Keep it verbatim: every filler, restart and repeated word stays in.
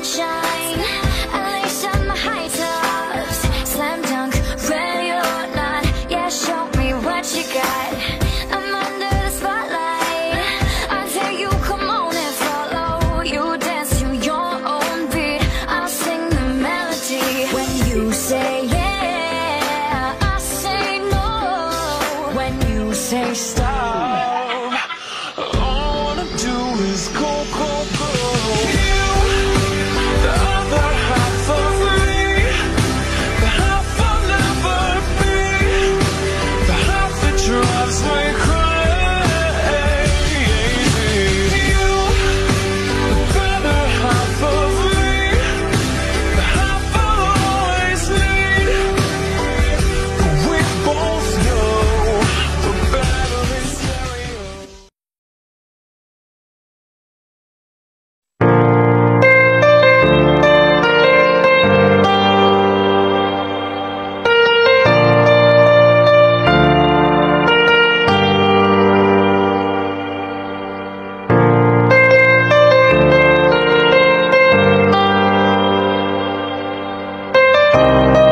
sunshine. I lace up my high tops, slam dunk, ready or not. Yeah, show me what you got. I'm under the spotlight. I tell you, come on and follow. You dance to your own beat. I'll sing the melody. When you say yeah, I say no. When you say stop, all I wanna do is go, go, go. You, the other half of me, the half I'll never be, the half that drives me crazy. You, the better half of me, the half I'll always need. But we both know the better is stereo. Thank you.